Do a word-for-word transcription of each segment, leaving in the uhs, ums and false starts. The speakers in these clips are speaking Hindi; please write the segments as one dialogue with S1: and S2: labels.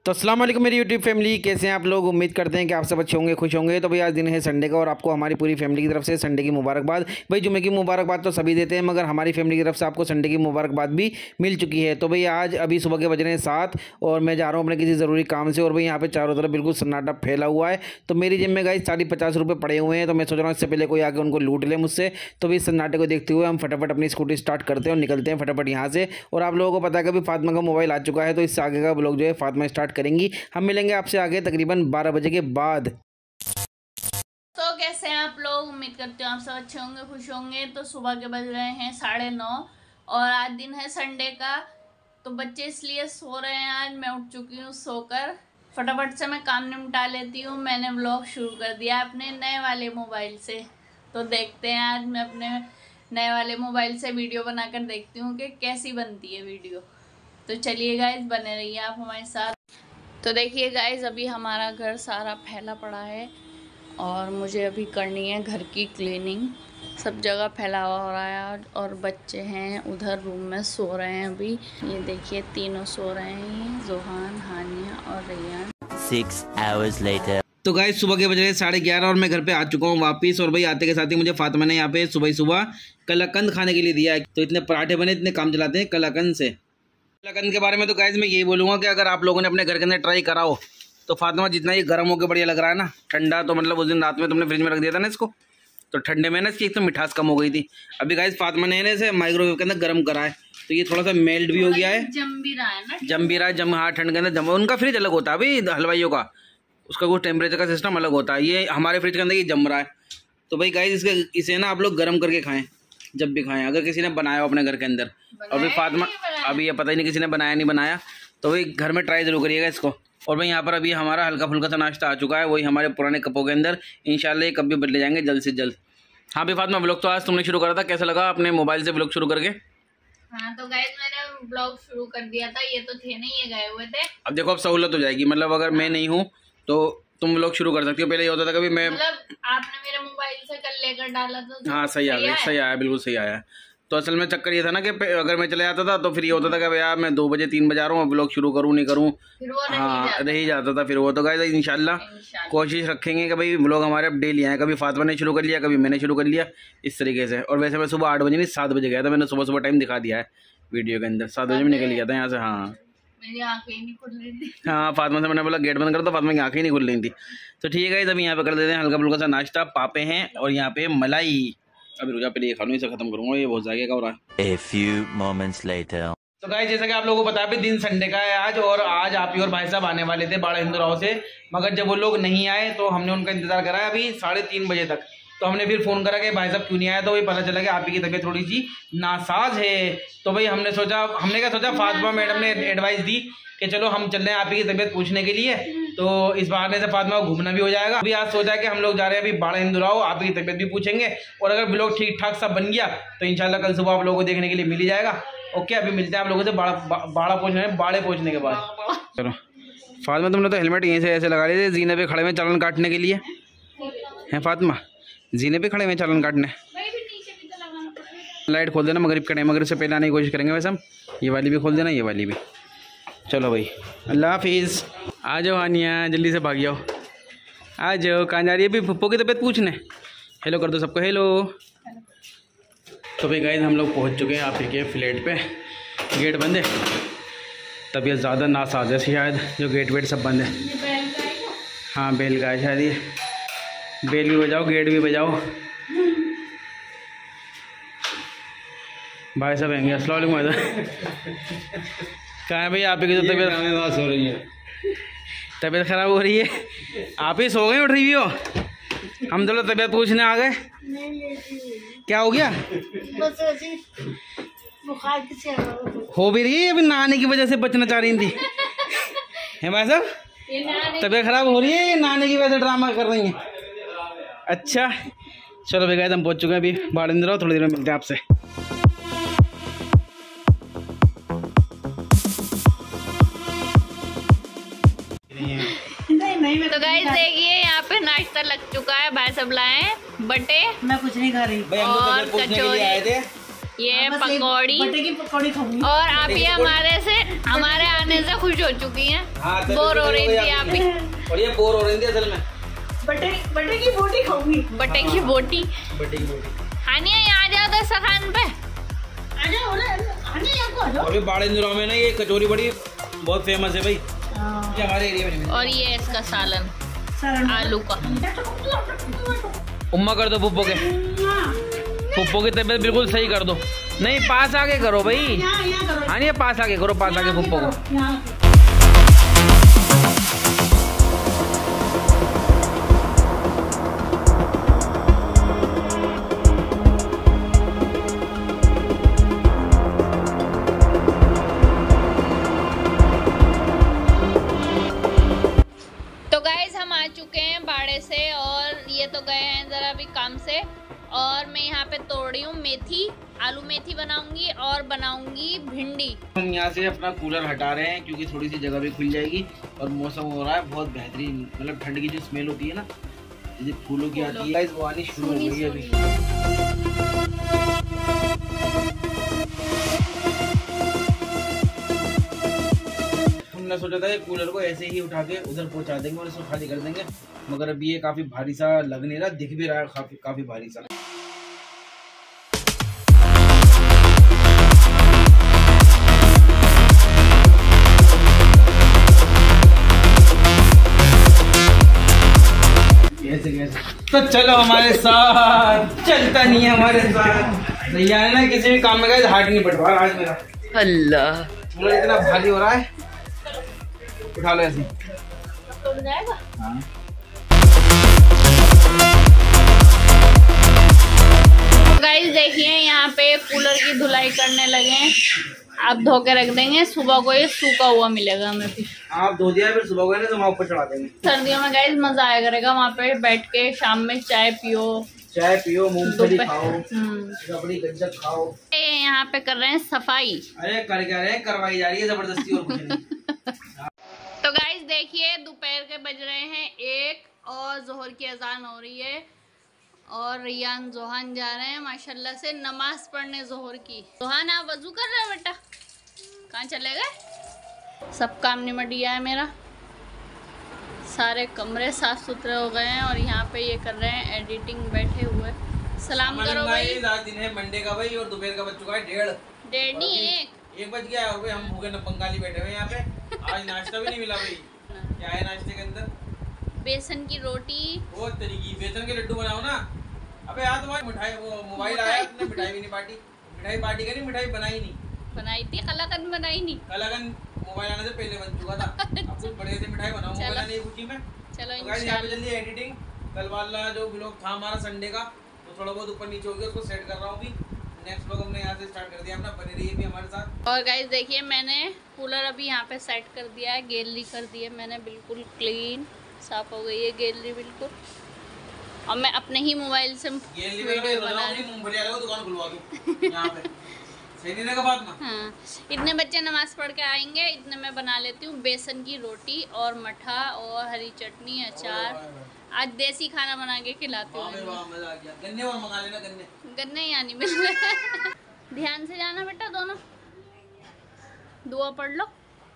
S1: तो अस्सलाम वालेकुम मेरी यूट्यूब फैमिली, कैसे हैं आप लोग। उम्मीद करते हैं कि आप सब अच्छे होंगे, खुश होंगे। तो भाई आज दिन है संडे का और आपको हमारी पूरी फैमिली की तरफ से संडे की मुबारकबाद। भाई जुमे की मुबारकबाद तो सभी देते हैं, मगर हमारी फैमिली की तरफ से आपको संडे की मुबारकबाद भी मिल चुकी है। तो भाई आज अभी सुबह के बज रहे हैं सात और मैं जा रहा हूँ अपने किसी ज़रूरी काम से। और भाई यहाँ पे चारों तरफ बिल्कुल सन्नाटा फैला हुआ है। तो मेरी जेब में गाइस चालीस पचास रुपये पड़े हुए हैं। तो मैं सोच रहा हूँ इससे पहले कोई आके उनको लूट ले मुझसे। तो भाई सन्नाटे को देखते हुए हम फटाफट अपनी स्कूटी स्टार्ट करते हैं और निकलते हैं फटाफट यहाँ से। और आप लोगों को पता है कि अभी फातिमा का मोबाइल आ चुका है, तो इससे आगे का ब्लॉग जो है फातिमा स्टार्ट करेंगी। हम मिलेंगे आपसे आगे तकरीबन बारह बजे के बाद।
S2: तो कैसे हैं आप लोग, उम्मीद करते हो आप सब अच्छे होंगे, खुश होंगे। तो सुबह के बज रहे हैं साढ़े नौ और आज दिन है संडे का। तो बच्चे इसलिए सो रहे हैं, आज मैं उठ चुकी हूँ सोकर। फटाफट से मैं काम निपटा लेती हूँ। मैंने व्लॉग शुरू कर दिया अपने नए वाले मोबाइल से। तो देखते हैं आज मैं अपने नए वाले मोबाइल से वीडियो बनाकर देखती हूँ कि कैसी बनती है वीडियो। तो चलिए गाइस, बने रहिए आप हमारे साथ। तो देखिए गाइस, अभी हमारा घर सारा फैला पड़ा है और मुझे अभी करनी है घर की क्लीनिंग। सब जगह फैला हुआ हो रहा है और बच्चे हैं उधर रूम में सो रहे हैं। अभी ये देखिए तीनों सो रहे हैं, जोहान, हानिया और रैयान।
S3: Six hours later.
S1: तो गाइस सुबह के बजे साढ़े ग्यारह और मैं घर पे आ चुका हूँ वापस। और भाई आते के साथ ही मुझे फातिमा ने यहाँ पे सुबह सुबह कलाकंद खाने के लिए दिया है। तो इतने पराठे बने, इतने काम चलाते हैं कलाकंद से। कलाकंद के बारे में तो गाइस मैं यही बोलूँगा कि अगर आप लोगों ने अपने घर के अंदर ट्राई कराओ तो फातिमा जितना ये गर्म होकर बढ़िया लग रहा है ना, ठंडा तो मतलब उस दिन रात में तुमने फ्रिज में रख दिया था ना इसको, तो ठंडे में ना इसकी एक तो मिठास कम हो गई थी। अभी गाइस फातिमा ने इसे माइक्रोवेव के अंदर गर्म करा है तो ये थोड़ा सा मेल्ट भी हो गया है,
S2: जम भी रहा है ना,
S1: जम भी रहा है। जम हाँ ठंड के अंदर जम। उनका फ्रिज अलग होता है अभी हलवाइयों का, उसका कुछ टेम्परेचर का सिस्टम अलग होता है। ये हमारे फ्रिज के अंदर ये जम रहा है। तो भाई गाइस इसके इसे ना आप लोग गर्म करके खाएं जब भी खाएं, अगर किसी ने बनाया हो अपने घर के अंदर। अभी फातिमा अभी ये पता ही नहीं किसी ने बनाया नहीं बनाया, तो भाई घर में ट्राई जरूर करिएगा इसको। और भाई यहाँ पर अभी हमारा हल्का फुल्का सा नाश्ता आ चुका है, वही हमारे पुराने कपों के अंदर। इंशाल्लाह ये कब भी बदले जाएंगे जल्द से जल्द। हाँ भाई फातिमा, व्लॉग तो आज तुमने शुरू करा था, कैसा लगा अपने मोबाइल से व्लॉग शुरू करके?
S2: हाँ तो गाइस मैंने ब्लॉग शुरू कर दिया था, ये तो थे नहीं, ये गए हुए थे।
S1: अब देखो अब सहूलत हो जाएगी, मतलब अगर मैं नहीं हूँ तो तुम व्लॉग शुरू कर सकती हो। पहले ये होता था कभी मैं,
S2: मतलब आपने मेरे मोबाइल से कल लेकर डाला था।
S1: हाँ सही आ गया, सही आया, बिल्कुल सही आया। तो असल में चक्कर ये था ना कि अगर मैं चले जाता था तो फिर ये होता था कि यार मैं दो बजे तीन बजे आ रहा हूँ, ब्लॉग शुरू करूँ नहीं करूँ, हाँ रह ही जाता था फिर वो। तो गाइस इंशाल्लाह कोशिश रखेंगे कि भाई ब्लॉग हमारे अब डेली आए। कभी फातिमा ने शुरू कर लिया, कभी मैंने शुरू कर लिया, इस तरीके से। और वैसे मैं सुबह आठ बजे नहीं सात बजे गया था, मैंने सुबह सुबह टाइम दिखा दिया है वीडियो के अंदर। सात बजे में निकल गया था यहाँ से। हाँ
S2: मेरी आंखें ही नहीं खुल रही थी।
S1: हाँ फातिमा से मैंने बोला गेट बंद कर दो, फातिमा की आंखें ही नहीं खुल रही थी। तो ठीक है अभी यहाँ पे कर देते हैं हल्का फुल्का सा नाश्ता। पापे हैं और यहाँ पे मलाई। अभी रुजा पहले ये खा लूँ, इसे खत्म करूँगा, ये बहुत जाएगा हो रहा है।
S3: A few moments later.
S1: तो गाइस जैसा कि आप लोगों को पता है दिन संडे का है आज, और आज आप ही और भाई साहब आने वाले थे बाड़ा हिंदू राव से, मगर जब वो लोग नहीं आए तो हमने उनका इंतजार करा अभी साढ़े तीन बजे तक। तो हमने फिर फ़ोन करा कि भाई साहब क्यों नहीं आया, तो वही पता चला कि आप ही की तबीयत थोड़ी सी नासाज है। तो भाई हमने सोचा हमने क्या सोचा फातिमा मैडम ने एडवाइस दी कि चलो हम चल रहे हैं आप ही की तबीयत पूछने के लिए, तो इस बहाने से फातिमा को घूमना भी हो जाएगा। अभी आज सोचा कि हम लोग जा रहे हैं अभी बाड़ा हिंदू राव, आप ही की तबीयत भी पूछेंगे, और अगर ब्लॉग ठीक ठाक सब बन गया तो इंशाल्लाह कल सुबह आप लोगों को देखने के लिए मिल ही जाएगा। ओके अभी मिलते हैं आप लोगों से बाड़ा बाड़ा पहुँचने बाड़े पहुँचने के बाद। चलो फातिमा तुमने तो हेलमेट यहीं से ऐसे लगा लिए थे जीने पे खड़े हुए चालान काटने के लिए हैं फातिमा, जीने पे खड़े हुए चालान काटने। लाइट खोल देना मगरिब का टाइम, मगरिब से पहले आने की कोशिश करेंगे वैसे हम। ये वाली भी खोल देना, ये वाली भी। चलो भाई अल्लाह हाफिज़। आ जाओ हानिया, जल्दी से भाग जाओ, आ जाओ। कहाँ जा रही है अभी? पप्पो की तबीयत पूछने। हेलो कर दो सबको, हेलो। तो भाई गाइस हम लोग पहुँच चुके हैं आप ही के फ्लैट पे। गेट बंद है, तबीयत ज़्यादा नासाज है शायद, जो गेट वेट सब बंद है। हाँ बेल का है शायद, ये बेल भी बजाओ गेट भी बजाओ। भाई साहब आएंगे। अस्सलाम वालेकुम भाई साहब। कहाँ है भाई आप ही की जो तबीयत हो रही है, तबीयत ख़राब हो रही है? आप ही सो गए उठ रही हो? हम तो तबीयत पूछने आ गए। क्या हो गया? हो भी रही है अभी, नहाने की वजह से बचना चाह रही थी है भाई साहब? तबीयत ख़राब हो रही है, ये नहाने की वजह से ड्रामा कर रही हैं। अच्छा चलो भाई गाइस हम पहुँच चुके हैं अभी बाड़ा हिंदू राव, थोड़ी देर में मिलते हैं आपसे।
S2: तो गाइस देखिए यहाँ पे नाश्ता लग चुका है, भाई सब लाए बटे,
S4: मैं कुछ नहीं खा रही
S1: भाई हम तो
S2: और
S1: तबीयत पूछने के लिए आए थे,
S2: ये पकौड़ी
S4: बटे की पकौड़ी खाऊंगी।
S2: और आप ही हमारे से हमारे आने से खुश हो चुकी हैं।
S1: हाँ,
S2: बोर हो रही थी आप ही।
S1: और ये बोर हो रही थी असल में।
S4: बटे बटे की बोटी खाऊंगी।
S2: बटे की बोटी।
S1: बटे की बोटी।
S2: हानिया यहाँ आ जाओ तो सखान पे।
S4: आ जाओ आने यहाँ को आ जाओ।
S1: और बाड़ा हिंदुराव में ना ये कचौरी बड़ी बहुत फेमस है भाई, ये हमारे एरिया में।
S2: और ये इसका सालन आलू का।
S1: उम्मा कर दो पुप्पो के, पुप्पो की तबीयत बिल्कुल सही कर दो। नहीं पास आके करो भाई। हाँ नहीं पास आके करो, पास आके पुप्पो को।
S2: तो गाइज हम आ चुके हैं बाड़े से और ये तो गए हैं ज़रा भी काम से। और मैं यहाँ पे तोड़ रही हूँ मेथी, आलू मेथी बनाऊंगी और बनाऊंगी भिंडी।
S1: हम यहाँ से अपना कूलर हटा रहे हैं क्योंकि थोड़ी सी जगह भी खुल जाएगी और मौसम हो रहा है बहुत बेहतरीन। मतलब ठंड की जो स्मेल होती है ना, जैसे फूलों की आती है, वो आनी शुरू हो गई है अभी। हमने सोचा था कूलर को ऐसे ही उठा के उधर पहुंचा देंगे और इसको खाली कर देंगे, मगर अभी ये काफी भारी सा लग नहीं रहा, दिख भी रहा है काफी काफी भारी सा। कैसे कैसे तो चलो हमारे साथ, चलता नहीं है हमारे साथ। नहीं आने ना किसी भी काम में गए हाथ नहीं पड़ रहा आज मेरा।
S2: अल्लाह
S1: मुझे इतना भारी हो रहा है, उठा लो ऐसे।
S2: टूट जाएगा।
S1: हाँ।
S2: गाइस देखिए यहाँ पे कूलर की धुलाई करने लगे हैं। आप धो के रख देंगे, सुबह को ये सूखा हुआ मिलेगा हमें। फिर
S1: आप धो दिया फिर सुबह को ना तो वहाँ ऊपर चढ़ा देंगे।
S2: सर्दियों में गाइस मजा आया करेगा वहाँ पे बैठ के, शाम में चाय पियो,
S1: चाय पियो, मूंगफली खाओ,
S2: हम्म
S1: रबड़ी गज्जक खाओ।
S2: यहाँ पे कर रहे हैं सफाई।
S1: अरे कर क्या रहे हैं, करवाई जा रही है जबरदस्ती और कुछ नहीं।
S2: तो गाइस देखिए दोपहर के बज रहे हैं एक और जोहर की अजान हो रही है और रियान जोहान जा रहे हैं माशाल्लाह से नमाज पढ़ने जोहर की। जोहान आप वजू कर रहे हो बेटा? कहाँ चले गए? सब काम निमट गया है मेरा, सारे कमरे साफ सुथरे हो गए हैं और यहाँ पे ये कर रहे हैं एडिटिंग बैठे हुए। सलाम करो भाई।
S1: रात दिन है मंडे का भाई और दोपहर का बज चुका है डेढ़
S2: डेढ़ नहीं एक
S1: एक बज गया है और भाई हम भूखे न बंगाली बैठे हुए यहाँ पे। आज नाश्ता भी नहीं मिला भाई। क्या है नाश्ते के अंदर?
S2: बेसन की रोटी।
S1: वो तरीकी बेसन के लड्डू बनाओ ना। अबे यार तुम्हारी मिठाई वो मोबाइल आया, तुमने मिठाई भी नहीं पार्टी। मिठाई पार्टी का नहीं, मिठाई बनाई नहीं।
S2: बनाई थी कलाकंद, बनाई नहीं।
S1: कलाकंद मोबाइल आने से पहले बन चुका था। अब कुछ बड़े से मिठाई बनाऊं, बना नहीं पूछी मैं।
S2: चलो
S1: तो गाइस यहाँ पे जल्दी एडिटिंग, कल वाला जो व्लॉग था हमारा संडे का, तो थोड़ा बहुत ऊपर नीचे हो गया, उसको सेट कर रहा हूँ अभी। नेक्स्ट व्लॉग हमने यहाँ से स्टार्ट कर दिया अपना, बने रहिए भी हमारे साथ।
S2: और गाइस देखिए मैंने कूलर अभी यहाँ पे सेट कर दिया है, गैलरी कर दी है मैंने बिल्कुल क्लीन, साफ हो गई है गैलरी बिल्कुल। और मैं अपने ही मोबाइल से वीडियो बना रही हूँ।
S1: दुकान खुलवा दूँ यहाँ पे, सही नहीं लगा बात ना?
S2: हाँ, इतने बच्चे नमाज पढ़ के आएंगे, इतने मैं बना लेती हूँ बेसन की रोटी और मठा और हरी चटनी, अचार। आज देसी खाना बना के खिलाती हूँ।
S1: गन्ने और मंगा लेना, गन्ने
S2: गन्ने यहाँ नहीं मिल रहे। ध्यान से जाना बेटा, दोनों दुआ पढ़ लो।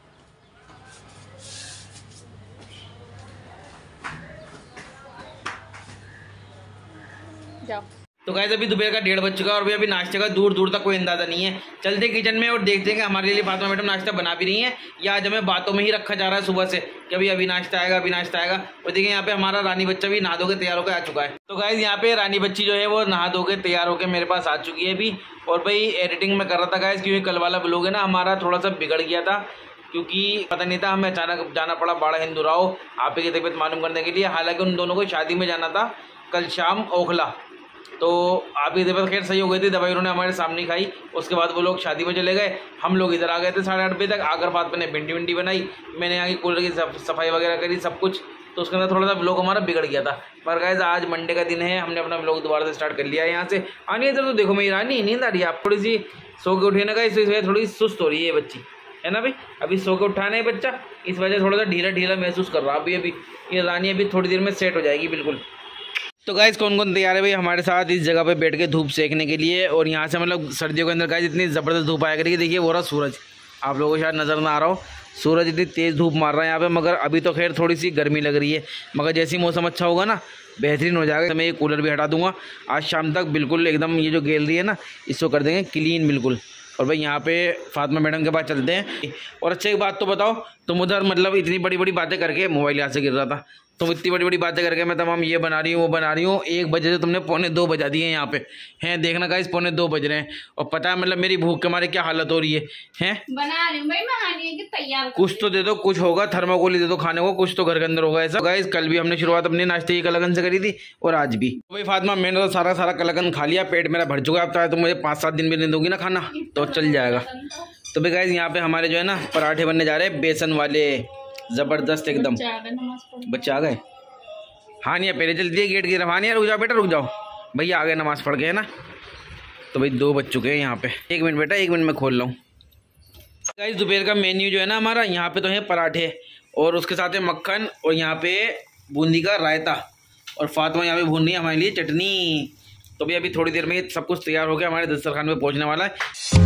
S2: जाओ।
S1: तो गाइस अभी दोपहर का डेढ़ बज चुका है और अभी नाश्ते का दूर दूर तक कोई अंदाजा नहीं है। चलते किचन में और देखते हैं कि हमारे लिए फातिमा मैडम नाश्ता बना भी रही हैं या आज हमें बातों में ही रखा जा रहा है सुबह से कि अभी अभी नाश्ता आएगा, अभी नाश्ता आएगा। और देखिए यहाँ पे हमारा रानी बच्चा भी नहा धो के तैयार होकर आ चुका है। तो गाइस यहाँ पे रानी बच्ची जो है वो नहा धो के तैयार होकर मेरे पास आ चुकी है अभी। और भाई एडिटिंग में कर रहा था गाइस, क्योंकि कल वाला व्लॉग है ना हमारा थोड़ा सा बिगड़ गया था, क्योंकि पता नहीं था, हमें अचानक जाना पड़ा बाड़ा हिंदुराव आप की तबीयत मालूम करने के लिए। हालांकि उन दोनों को शादी में जाना था कल शाम ओखला, तो आप की तबीयत खैर सही हो गई थी, दवाई उन्होंने हमारे सामने खाई। उसके बाद वो लोग शादी में चले गए, हम लोग इधर आ गए थे साढ़े आठ बजे तक। आकर बाद मैंने भिंडी विंडी बनाई, मैंने यहाँ की कूलर की सफाई वगैरह करी सब कुछ, तो उसके अंदर थोड़ा सा व्लॉग हमारा बिगड़ गया था। पर गाइस आज मंडे का दिन है, हमने अपना व्लॉग दोबारा से स्टार्ट कर लिया है। यहाँ से आनी इधर तो देखो मेरी रानी नींद आ रही है, आप थोड़ी सी सो के उठे ना गाइस, इस वजह थोड़ी सुस्त हो रही है बच्ची, है ना भाई? अभी सो के उठाना है बच्चा, इस वजह थोड़ा सा ढीला ढीला महसूस कर रहा है अभी। अभी ये रानी अभी थोड़ी देर में सेट हो जाएगी बिल्कुल। तो गाइस कौन कौन तैयार है भाई हमारे साथ इस जगह पे बैठ के धूप सेकने के लिए। और यहाँ से मतलब सर्दियों के अंदर गाइस इतनी ज़बरदस्त धूप आया करेगी। देखिए वो रहा सूरज, आप लोगों को शायद नज़र ना आ रहा हो, सूरज इतनी तेज़ धूप मार रहा है यहाँ पे। मगर अभी तो खैर थोड़ी सी गर्मी लग रही है, मगर जैसे ही मौसम अच्छा होगा ना बेहतरीन हो जाएगा। तो मैं ये कूलर भी हटा दूंगा आज शाम तक, बिल्कुल एकदम ये जो गैलरी है ना इसको कर देंगे क्लीन बिल्कुल। और भाई यहाँ पे फातिमा मैडम के पास चलते हैं। और अच्छा एक बात तो बताओ, तुम उधर मतलब इतनी बड़ी बड़ी बातें करके, मोबाइल यहाँ से गिर रहा था, तुम इतनी बड़ी बड़ी बातें करके मैं तमाम ये बना रही हूँ वो बना रही हूँ, एक बजे से तुमने पौने दो बजा दिए हैं यहाँ पे हैं। देखना गाइस पौने दो बज रहे हैं और पता है मतलब मेरी भूख के मारे क्या हालत हो रही है हैं।
S2: बना रही हूँ भाई, मैं हानि की तैयार
S1: कुछ तो दे दो, कुछ होगा, थर्माकोल दे दो खाने को, कुछ तो घर के अंदर होगा ऐसा। गाइस कल भी हमने शुरुआत अपने नाश्ते की कलगन से करी थी और आज भी। भाई फातिमा मैंने तो सारा सारा कलगन खा लिया, पेट मेरा भर चुका है। अब तो मुझे पाँच सात दिन भी नहीं दोगी ना खाना तो चल जाएगा। तो भाई गाइस यहाँ पे हमारे जो है ना पराठे बनने जा रहे हैं बेसन वाले, ज़बरदस्त एकदम। बच्चे आ गए? हाँ नहीं पहले चलती है गेट की तरफ। हाँ नहीं रुक जाओ बेटा रुक जाओ, भैया आ गए नमाज़ पढ़ के है ना। तो भाई दो बज चुके हैं यहाँ पे। एक मिनट बेटा एक मिनट में खोल रहा हूँ। गाइस दोपहर का मेन्यू जो है ना हमारा यहाँ पे तो है पराठे और उसके साथ है मक्खन और यहाँ पे बूंदी का रायता और फातिमा यहाँ पे भून रही है हमारे लिए चटनी। तो भाई अभी थोड़ी देर में सब कुछ तैयार हो गया, हमारे दस्तरखान पे पहुँचने वाला है।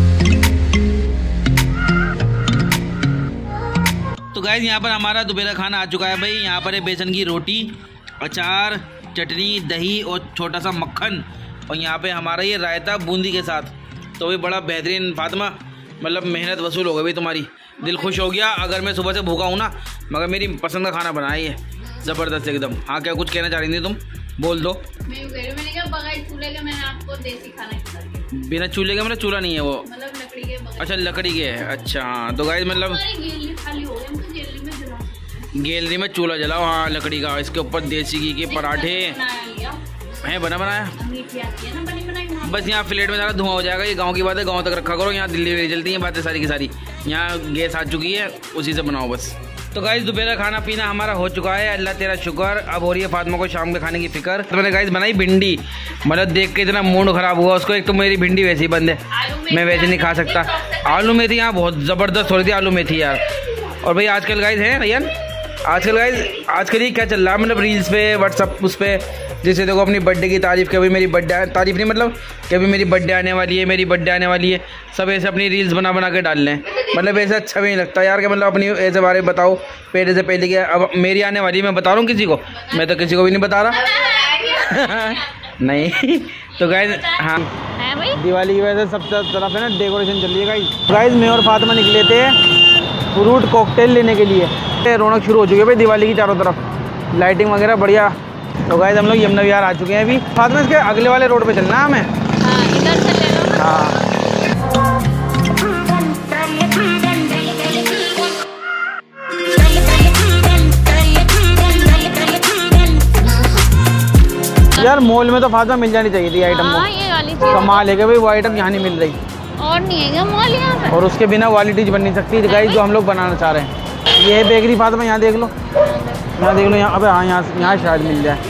S1: तो गाइस यहाँ पर हमारा दोपहर खाना आ चुका है भाई। यहाँ पर है बेसन की रोटी, अचार, चटनी, दही और छोटा सा मक्खन और यहाँ पे हमारा ये रायता बूंदी के साथ। तो भी बड़ा बेहतरीन फातिमा, मतलब मेहनत वसूल हो गई भाई तुम्हारी, दिल खुश हो गया। अगर मैं सुबह से भूखा हूँ ना मगर मेरी पसंद का खाना बनाया है ज़बरदस्त एकदम। हाँ क्या कुछ कहना चाह रही थी तुम, बोल दो।
S2: मैं कह रही हूँ, मैंने कहा बगैर चूल्हे के मैंने आपको देसी खाना खिला दिया।
S1: बिना चूल्हे का मतलब चूल्हा नहीं है वो,
S2: मतलब लकड़ी के बगैर। अच्छा
S1: लकड़ी के है। अच्छा तो गाइस मतलब
S2: खाली हो गया, मुझे गैलरी में जला
S1: गैलरी में चूल्हा जलाओ, हाँ लकड़ी का, इसके ऊपर देसी घी के पराठे हैं बना बनाया। बस यहाँ फ्लेट में सारा धुआं हो जाएगा। ये गांव की बात है, गांव तक रखा करो, यहाँ दिल्ली में चलती हैं बातें सारी की सारी। यहाँ गैस आ चुकी है उसी से बनाओ बस। तो गाइस दोपहर खाना पीना हमारा हो चुका है, अल्लाह तेरा शुक्र। अब हो रही है फातिमा को शाम के खाने की फिक्र। तो मैंने गाइस बनाई भिंडी, मतलब देख के इतना मूड खराब हुआ उसको। एक तो मेरी भिंडी वैसी बंद है, मैं वैसे नहीं खा सकता। आलू मेथी यहाँ बहुत ज़बरदस्त हो रही थी आलू मेथी यार। और भाई आजकल गाइस है रैयन, आजकल गाइस आजकल ये क्या चल रहा है मतलब रील्स पे व्हाट्सअप उस पर, जैसे देखो अपनी बर्थडे की तारीफ, कभी मेरी बर्थडे तारीफ नहीं मतलब कभी मेरी बर्थडे आने वाली है, मेरी बर्थडे आने वाली है, सब ऐसे अपनी रील्स बना बना के डाल लें। मतलब ऐसे अच्छा भी नहीं लगता यार कि मतलब अपनी ऐसे बारे में बताओ पहले से पहले कि अब मेरी आने वाली है, मैं बता रहा हूँ किसी को, मैं तो किसी को भी नहीं बता रहा नहीं। तो गाइस हाँ दिवाली की वजह से सब तरफ है ना डेकोरेशन चल रही है गाइस। गाइस मैं और फातिमा निकले थे फ्रूट कॉकटेल लेने के लिए। रौनक शुरू हो चुकी है भाई दिवाली की, चारों तरफ लाइटिंग वगैरह बढ़िया। तो गाइस हम लोग यमुना विहार आ चुके हैं अभी। फातिमा इसके अगले वाले रोड पे चलना है हमें।
S2: हाँ, इधर से ले लो।
S1: हाँ यार मॉल में तो फातिमा मिल जानी चाहिए थी आइटम।
S2: हाँ, ये वाली चीज़
S1: कमाल है कि भाई वो आइटम यहाँ नहीं मिल रही
S2: और नहीं है क्या मॉल यहाँ पे?
S1: और उसके बिना क्वालिटी बन नहीं सकती गाइस जो हम लोग बनाना चाह रहे हैं। ये है बेकरी फातिमा, यहाँ देख लो, यहाँ देख लो, यहाँ अबे हाँ यहाँ यहाँ शायद मिल जाए।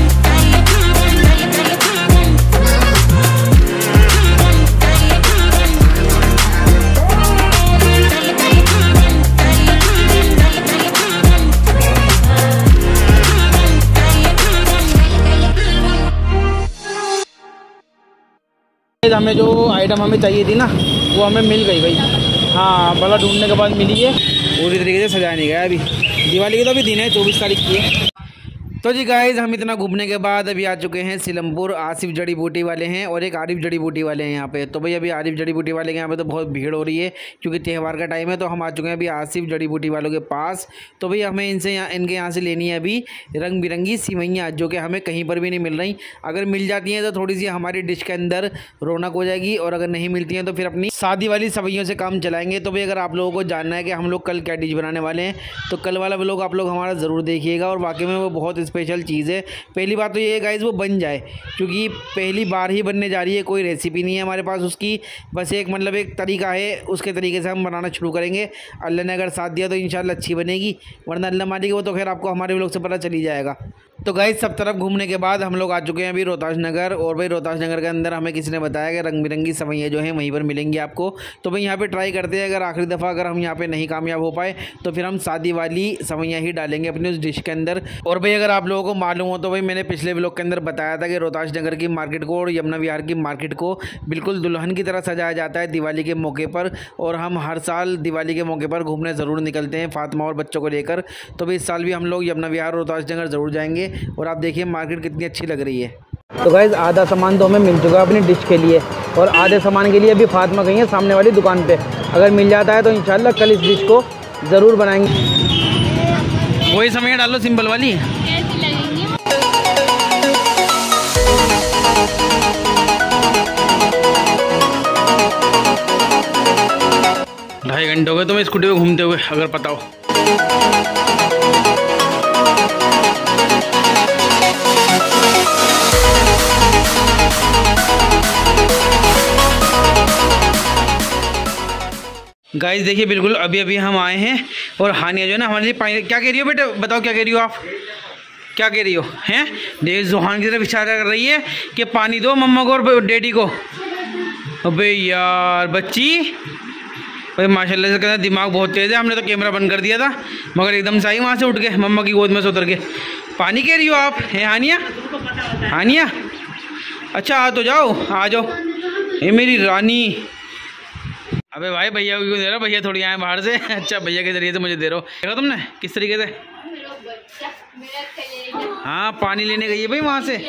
S1: हमें जो आइटम हमें चाहिए थी ना वो हमें मिल गई भाई। हाँ बड़ा ढूंढने के बाद मिली है, पूरी तरीके से सजाया नहीं गया अभी। दिवाली के तो अभी दिन है, चौबीस तारीख की है। तो जी गाइस हम इतना घूमने के बाद अभी आ चुके हैं सिलमपुर। आसिफ जड़ी बूटी वाले हैं और एक आरिफ जड़ी बूटी वाले हैं यहाँ पे। तो भाई अभी आरिफ जड़ी बूटी वाले के यहाँ पे तो बहुत भीड़ हो रही है क्योंकि त्यौहार का टाइम है। तो हम आ चुके हैं अभी आसिफ जड़ी बूटी वालों के पास। तो भाई हमें इनसे यहाँ इनके यहाँ से लेनी है अभी रंग बिरंगी सिवैयाँ, जो कि हमें कहीं पर भी नहीं मिल रही। अगर मिल जाती हैं तो थोड़ी सी हमारी डिश के अंदर रौनक हो जाएगी और अगर नहीं मिलती हैं तो फिर अपनी शादी वाली सवैयों से काम चलाएंगे। तो भाई अगर आप लोगों को जानना है कि हम लोग कल क्या डिश बनाने वाले हैं तो कल वाला व्लॉग आप लोग हमारा ज़रूर देखिएगा। और वाकई में वो बहुत स्पेशल चीज़ है। पहली बात तो ये है गाइस वो बन जाए, क्योंकि पहली बार ही बनने जा रही है, कोई रेसिपी नहीं है हमारे पास उसकी, बस एक मतलब एक तरीका है, उसके तरीके से हम बनाना शुरू करेंगे। अल्लाह ने अगर साथ दिया तो इंशाल्लाह अच्छी बनेगी, वरना अल्लाह मालिक वो तो खैर आपको हमारे व्लॉग से पता चल ही जाएगा। तो गाइस सब तरफ घूमने के बाद हम लोग आ चुके हैं अभी रोहतास नगर। और भाई रोहतास नगर के अंदर हमें किसी ने बताया कि रंग बिरंगी सवैयाँ जो हैं वहीं पर मिलेंगी आपको। तो भाई यहाँ पे ट्राई करते हैं, अगर आखिरी दफ़ा अगर हम यहाँ पे नहीं कामयाब हो पाए तो फिर हम शादी वाली सवैयाँ ही डालेंगे अपनी उस डिश के अंदर। और भाई अगर आप लोगों को मालूम हो तो भाई मैंने पिछले व्लॉग के अंदर बताया था कि रोहतास नगर की मार्केट को और यमुना विहार की मार्केट को बिल्कुल दुल्हन की तरह सजाया जाता है दिवाली के मौके पर। और हम हर साल दिवाली के मौके पर घूमने ज़रूर निकलते हैं फातिमा और बच्चों को लेकर। तो भाई इस साल भी हम लोग यमुना विहार रोहतास नगर ज़रूर जाएंगे। और आप देखिए मार्केट कितनी अच्छी लग रही है। तो गाइस आधा सामान तो हमें मिल चुका है अपनी डिश के लिए, और आधे सामान के लिए अभी फातिमा गई है सामने वाली दुकान पे। अगर मिल जाता है तो इंशाल्लाह कल इस डिश को ज़रूर बनाएंगे। वही सवैयाँ डालो सिंपल वाली।
S2: कैसी लगेंगी?
S1: ढाई घंटे हो गए तुम्हें स्कूटी पे घूमते हुए, अगर पता हो। गाइस देखिए बिल्कुल अभी अभी हम आए हैं और हानिया जो है ना हमारे लिए पानी। क्या कह रही हो बेटा, बताओ क्या कह रही हो आप, क्या कह रही हो हैं? देख जुहान की तरफ इशारा कर रही है कि पानी दो मम्मा को और डैडी को। अबे यार बच्ची, भाई माशाल्लाह से कहना दिमाग बहुत तेज़ है। हमने तो कैमरा बंद कर दिया था मगर एकदम से आई वहाँ से उठ के मम्मा की गोद में से उतर के। पानी कह रही हो आप हैं हानिया? हानिया अच्छा आ तो जाओ, आ जाओ ये मेरी रानी। अबे भाई भैया को क्यों दे रहा, भैया थोड़ी आए बाहर से। अच्छा भैया के जरिए से मुझे दे रहे हो, देखा तुमने किस तरीके से। हाँ पानी लेने गई है भाई वहाँ से।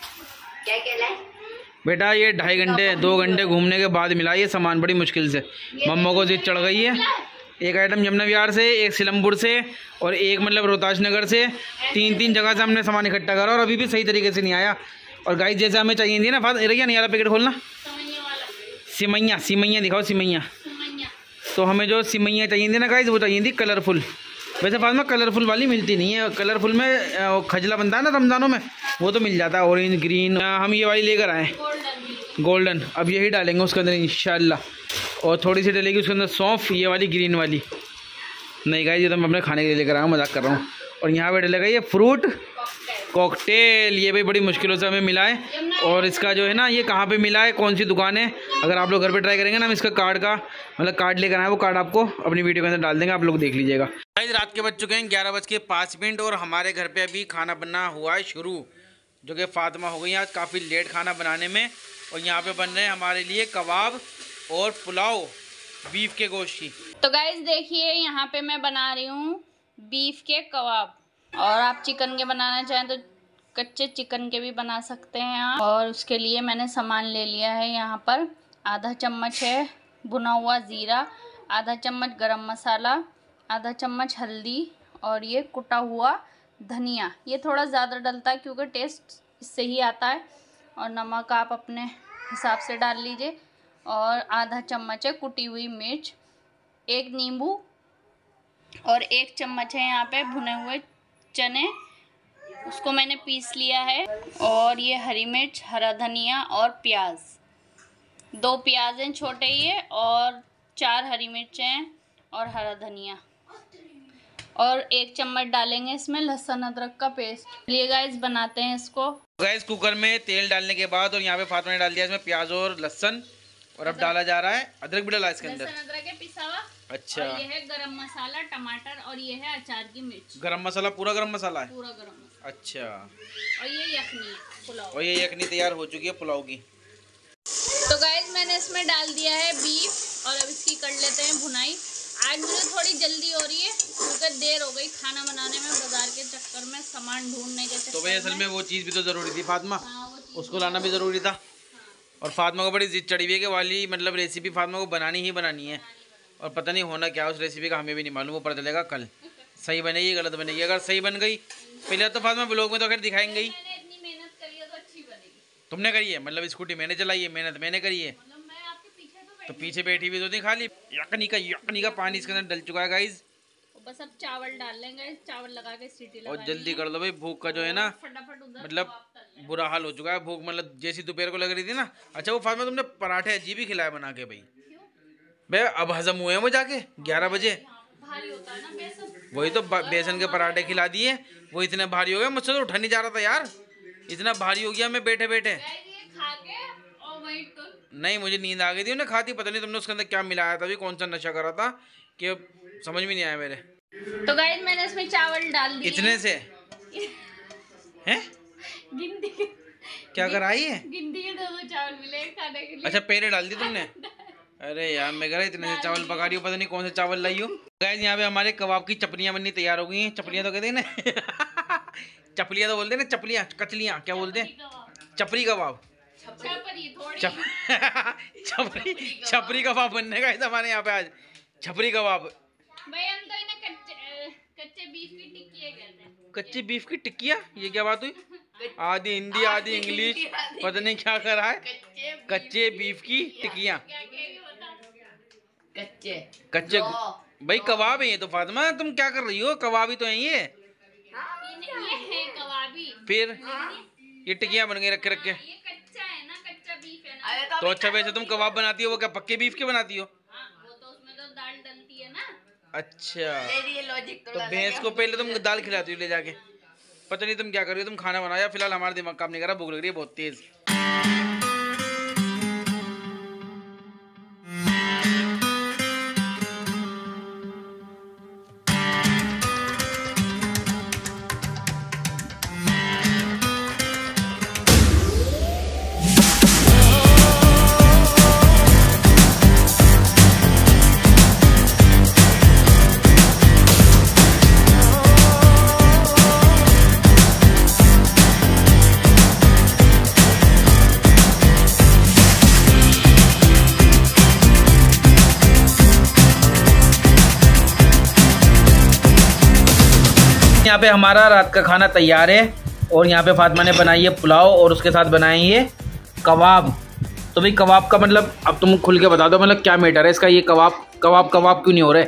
S1: बेटा ये ढाई घंटे दो घंटे घूमने के बाद मिला ये सामान बड़ी मुश्किल से। मम्मा को जिद चढ़ गई है। एक आइटम यमुना विहार से, एक सिलमपुर से और एक मतलब रोहतास नगर से। तीन तीन जगह से हमने सामान इकट्ठा करा और अभी भी सही तरीके से नहीं आया। और गाइस जैसे हमें चाहिए थी ना, फात रैया नहीं वाला पैकेट खोलना। सिमैया सिमैया दिखाओ सिमैया। तो हमें जो सिमैया चाहिए थी ना गाइस वो चाहिए थी कलरफुल। वैसे फातिमा कलरफुल वाली मिलती नहीं है, कलरफुल में खजला बनता है ना रमज़ानों में, वो तो मिल जाता है ऑरेंज ग्रीन। हम ये वाली लेकर आए गोल्डन, अब यही डालेंगे उसके अंदर इंशाल्लाह। और थोड़ी सी डलेगी उसके अंदर सौंफ, ये वाली ग्रीन वाली नहीं गाइस ये तो मैं अपने खाने के लिए लेकर आया हूँ, मजाक कर रहा हूँ। और यहाँ पे डलेगा ये फ्रूट कॉकटेल, ये भी बड़ी मुश्किलों से हमें मिला है। और इसका जो है ना ये कहाँ पे मिला है, कौन सी दुकान है, अगर आप लोग घर पे ट्राई करेंगे ना हम इसका कार्ड का मतलब कार्ड लेकर आए, वो कार्ड आपको अपनी वीडियो के अंदर डाल देंगे, आप लोग देख लीजिएगा। गाइस रात के बज चुके हैं ग्यारह बज के पाँच मिनट और हमारे घर पे अभी खाना बनना हुआ है शुरू, जो कि फातिमा हो गई आज काफ़ी लेट खाना बनाने में। और यहाँ पे बन रहे हैं हमारे लिए कबाब और पुलाव बीफ के गोश्त की।
S2: तो गाइस देखिए यहाँ पे मैं बना रही हूँ बीफ के कबाब, और आप चिकन के बनाना चाहें तो कच्चे चिकन के भी बना सकते हैं आप। और उसके लिए मैंने सामान ले लिया है यहाँ पर, आधा चम्मच है भुना हुआ ज़ीरा, आधा चम्मच गरम मसाला, आधा चम्मच हल्दी और ये कुटा हुआ धनिया। ये थोड़ा ज़्यादा डलता है क्योंकि टेस्ट इससे ही आता है। और नमक आप अपने हिसाब से डाल लीजिए। और आधा चम्मच है कुटी हुई मिर्च, एक नींबू और एक चम्मच है यहाँ पे भुने हुए चने, उसको मैंने पीस लिया है। और ये हरी मिर्च, हरा धनिया और प्याज, दो प्याज हैं छोटे ये, और चार हरी मिर्च हैं और हरा धनिया। और एक चम्मच डालेंगे इसमें लहसुन अदरक का पेस्ट। चलिए गाइस बनाते हैं इसको।
S1: गाइस कुकर में तेल डालने के बाद और यहाँ पे फातिमा ने डाल दिया इसमें प्याज और लहसुन, और अब डाला जा रहा है अदरक भी डाला इसके अंदर।
S2: लहसुन अदरक है पिसा हुआ।
S1: अच्छा
S2: और ये है गरम मसाला, टमाटर और ये है अचार की मिर्च।
S1: गरम मसाला पूरा गरम मसाला है?
S2: पूरा गरम मसाला।
S1: अच्छा।
S2: और ये यखनी है पुलाव।
S1: और ये यखनी तैयार हो चुकी है पुलाव की।
S2: तो गाइस मैंने इसमें डाल दिया है बीफ और अब इसकी कर लेते हैं भुनाई। आज मुझे थोड़ी जल्दी हो रही है क्योंकि देर हो गई खाना बनाने में, बाजार के चक्कर में, सामान ढूंढने के चक्कर में।
S1: तो भाई असल में वो चीज़ भी तो ज़रूरी थी फातिमा।
S2: हाँ,
S1: उसको लाना भी ज़रूरी था। और फातिमा को बड़ी जिद चढ़ी हुई है कि वाली मतलब रेसिपी फातिमा को बनानी ही बनानी है। और पता नहीं होना क्या उस रेसिपी का हमें भी नहीं मालूम, वो पता चलेगा कल। सही बनेगी गलत बनेगी, अगर सही बन गई पहले तो फातिमा ब्लॉग में तो खैर दिखाएंगे ही।
S2: मैंने इतनी मेहनत करी है तो अच्छी बनेगी।
S1: तुमने करी है मतलब स्कूटी मैंने चलाई है, मेहनत मैंने करी है,
S2: मैं आपके पीछे तो
S1: तो पीछे बैठी हुई तो नहीं खाली यखनी का यखनी का पानी इसके अंदर डल चुका है गाइज।
S2: बस अब चावल डाल लेंगे, चावल लगा के सीटी लगा
S1: और जल्दी कर दो भाई, भूख का जो है ना
S2: फटाफट उधर
S1: मतलब बुरा हाल हो चुका है। भूख मतलब जैसी दोपहर को लग रही थी ना। अच्छा वो फातिमा तुमने पराठे अजीब ही खिलाए बना के भाई। भाई अब हजम हुए हैं वो जाके ग्यारह बजे।
S2: भारी होता है ना बेसन।
S1: वही तो बेसन के पराठे खिला दिए, वो इतने भारी हो गए, मुझसे तो उठा नहीं जा रहा था यार, इतना भारी हो गया मैं बैठे बैठे।
S2: ये खा के और वही तो
S1: नहीं मुझे नींद आ गई थी उन्हें खाती, पता नहीं तुमने उसके अंदर क्या मिलाया था, अभी कौन सा नशा करा था कि समझ में नहीं आया मेरे।
S2: तो गाइस मैंने इसमें चावल डाल दिए
S1: इतने से हैं?
S2: गिनती के
S1: क्या कराई है?
S2: गिनती के दो दो चावल मिले खाने के लिए।
S1: अच्छा पहले डाल दी तुमने? अरे यार मैं कह रहा इतने से चावल पका रही हो, पता नहीं कौन से चावल लाई हो। गाइस यहाँ पे हमारे कबाब की चपलियाँ बननी तैयार हो गई हैं। चपलियाँ तो कहते हैं ना चपलियाँ तो बोलते हैं ना, चपलियाँ कचलियाँ क्या बोलते हैं? चपरी कबाब।
S2: छपरी थोड़ी
S1: चप छपरी छपरी कबाब बनने का हमारे यहाँ पे आज, छपरी कबाब।
S2: भाई हम तो इन्हें कच्चे कच्चे बीफ की टिक्की कहते हैं।
S1: कच्ची बीफ की टिक्किया, ये क्या बात हुई? आधी हिंदी आधी इंग्लिश, पता नहीं क्या कर रहा है। कच्चे बीफ की टिक्किया,
S5: कच्चे
S1: कच्चे भाई कबाब है ये तो। फातिमा तुम क्या कर रही हो? कबाब ही तो है ये।
S2: ये है कबाबी।
S1: फिर ये टिक्किया बन गई रखे रखे।
S2: ये कच्चा है ना, कच्चा बीफ है ना।
S1: तो अच्छा वैसे तुम कबाब बनाती हो, वो क्या पक्के बीफ के बनाती हो?
S2: हाँ, वो तो उसमें तो दाल डलती है ना।
S1: अच्छा
S5: ये लॉजिक
S1: तो भैंस को पहले तुम दाल खिलाती हो ले जाके, पता नहीं तुम क्या कर रही हो। तुम खाना बनाया, फिलहाल हमारा दिमाग काम नहीं कर रहा, भूख लग रही है बहुत तेज। यहाँ पे हमारा रात का खाना तैयार है और यहाँ पे फातिमा ने बनाई है पुलाव और उसके साथ बनाई है कबाब। तो भाई कबाब का मतलब अब तुम खुल के बता दो, मतलब क्या मैटर है इसका? ये कबाब कबाब कबाब क्यों नहीं हो रहे?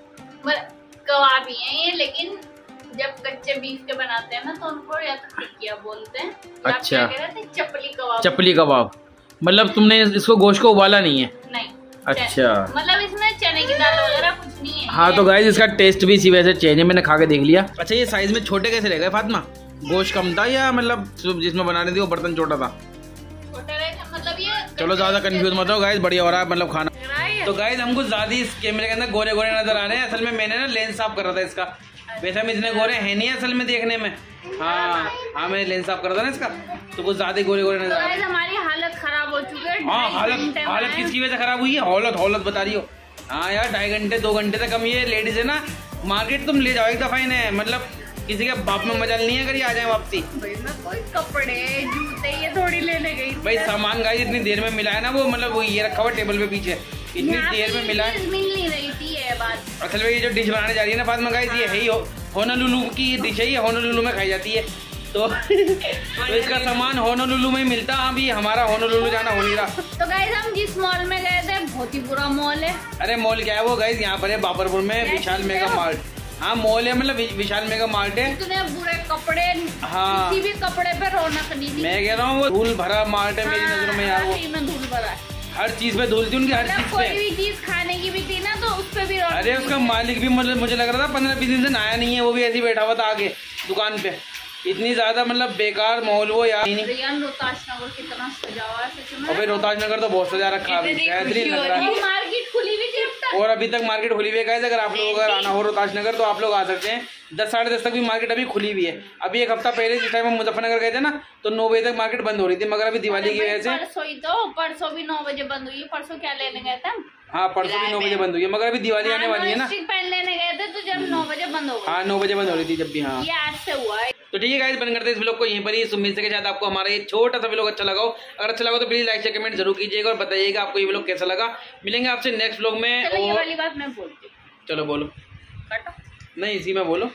S2: कबाब ही है ये, लेकिन जब कच्चे बीफ के बनाते हैं ना तो उनको या तो टिक्किया बोलते हैं।
S1: अच्छा।
S2: आप क्या कह रहे थे? चपली कबाब।
S1: चपली कबाब मतलब तुमने इसको गोश्त को उबाला नहीं है?
S2: नहीं।
S1: अच्छा
S2: मतलब इसमें चने की दाल वगैरह कुछ नहीं है।
S1: हाँ तो गाइस इसका टेस्ट भी इसी वजह से चेंज है, मैंने खा के देख लिया। अच्छा ये साइज में छोटे कैसे रह गए फातिमा? गोश्त कम था या मतलब जिसमें बनाने थी वो बर्तन छोटा था?
S2: छोटे रहे थे, मतलब ये
S1: चलो ज्यादा कंफ्यूज मत हो गाइस, बढ़िया हो रहा है मतलब खाना। तो गाइस हमको ज्यादा इस कैमरे के अंदर गोरे गोरे नजर आ रहे हैं, असल में मैंने ना लेंस साफ कर रहा था इसका, वैसे हम इतने गोरे हैं नहीं असल में देखने में। हाँ हाँ मैंने लेंस साफ कर रहा था ना इसका, तो कुछ ज्यादा गोरे गोरे नजर आ रहे हैं।
S2: हमारी हालत खराब हो चुकी है।
S1: हाँ हालत हालत किसकी वजह से खराब हुई है? हालत हालत बता रही हो? हाँ यार ढाई घंटे दो घंटे तक हम ये लेडीज है ना मार्केट तुम ले जाओ एक दफा इन्हें, मतलब किसी के बाप में मजाल नहीं है अगर ये आ जाए वापसी।
S2: कोई कपड़े जूते ये थोड़ी लेने गई थी।
S1: भाई सामान गाइस इतनी देर में मिला है ना, वो मतलब वो ये रखा हुआ टेबल पे पीछे, इतनी देर में मिला है।
S2: मिल नहीं रही थी ये बात।
S1: असल में ये जो डिश बनाने जा रही है ना फातिमा गाइस, ये है ही होनोलुलु की डिश है, ये होनोलुलु में खाई जाती है। तो, तो इसका सामान होनोलुलु में ही मिलता है। अभी हमारा होनोलुलु जाना हो नहीं रहा।
S2: तो गाइस हम जिस मॉल में गए थे बहुत ही बुरा मॉल है।
S1: अरे मॉल क्या है वो गाइस, यहाँ पर है बाबरपुर में विशाल मेगा मार्ट। हाँ मॉल है, मतलब विशाल मेगा मार्ट है।
S2: इतने बुरे कपड़े,
S1: हाँ
S2: किसी भी कपड़े पे रौनक नहीं थी।
S1: मैं कह रहा हूँ वो धूल भरा मार्ट है मेरी नजरों में यार। वो
S2: में धूल भरा है,
S1: हर चीज पे धूल थी उनकी, हर चीज
S2: कोई
S1: पे।
S2: भी चीज खाने की भी थी ना तो उस पे भी रौनक।
S1: अरे उसका मालिक भी मतलब मुझे लग रहा था पंद्रह बीस दिन से नहाया नहीं है, वो भी ऐसे ही बैठा हुआ था आगे दुकान पे। इतनी ज्यादा मतलब बेकार माहौल वो यार।
S2: रोहतास नगर कितना सजा हुआ है सच में।
S1: अबे रोहतास नगर तो बहुत सजा रखा है, बेहतरीन लग रहा है।
S2: मार्केट खुली हुई थी अब तक,
S1: और अभी तक मार्केट खुली हुई है। अगर आप लोग अगर आना हो रोहतास नगर तो आप लोग आ सकते हैं। दस साढ़े दस तक भी मार्केट अभी खुली हुई है। अभी एक हफ्ता पहले जिस टाइम हम मुजफ्फरनगर गए थे ना तो नौ बजे तक मार्केट बंद हो रही थी, मगर अभी दिवाली की वजह से
S2: परसों ही तो परसों भी नौ बजे बंद हुई है। परसों क्या लेने गए थे?
S1: हाँ परसों भी नौ बजे बंद हुई है, मगर अभी दिवाली आने वाली है ना।
S2: पेन लेने गए थे तो जब नौ बजे बंद हो गई।
S1: हाँ नौ बजे बंद हो रही थी जब भी। हाँ
S2: ये आज से हुआ है।
S1: तो ठीक है गाइस बंद करते हैं इस व्लॉग को यहीं पर ही। उम्मीद से के साथ आपको हमारा ये छोटा सा व्लॉग अच्छा लगा हो। अगर अच्छा लगा तो प्लीज लाइक शेयर कमेंट जरूर कीजिएगा और बताइएगा आपको ये व्लॉग कैसा लगा। मिलेंगे आपसे नेक्स्ट व्लॉग में।
S2: चलो ये
S1: और
S2: वाली बात मैं बोलती हूँ।
S1: चलो बोलो।
S2: काटो।
S1: नहीं इसी में बोलो।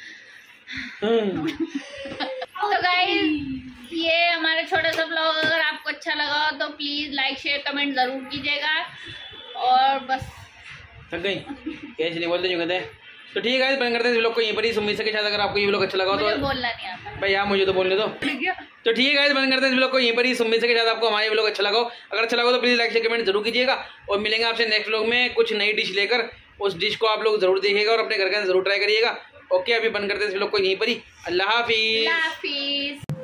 S2: तो गाइस ये हमारा छोटा सा ब्लॉग अगर आपको अच्छा लगा तो प्लीज लाइक शेयर कमेंट जरूर कीजिएगा। और बस
S1: थक गई कैसे नहीं बोलते जो कहते हैं। तो ठीक है बंद करते हैं इस व्लॉग को यहीं पर ही। उम्मीद से के साथ अगर आपको ये व्लॉग अच्छा लगा तो
S2: बोलना नहीं आता
S1: भाई यार मुझे तो बोलने दो। तो ठीक है गाइस बंद करते हैं इस व्लॉग को यहीं पर ही। उम्मीद से के साथ आपको हमारा व्लॉग अच्छा लगा हो। अगर अच्छा लगा तो प्लीज लाइक शेयर कमेंट जरूर कीजिएगा और मिलेंगे आपसे नेक्स्ट व्लॉग में कुछ नई डिश लेकर। उस डिश को आप लोग जरूर देखिएगा और अपने घर के अंदर जरूर ट्राई करिएगा। ओके, अभी बंद करते हैं इस लोग को यहीं पर ही। अल्लाह हाफिज।
S2: अल्लाह हाफिज।